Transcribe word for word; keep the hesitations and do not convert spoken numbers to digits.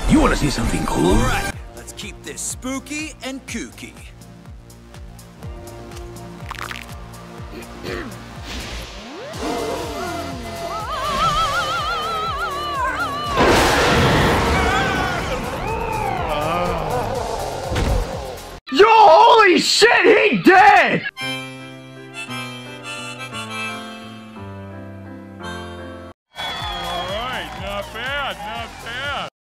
You want to see something cool? All right, let's keep this spooky and kooky.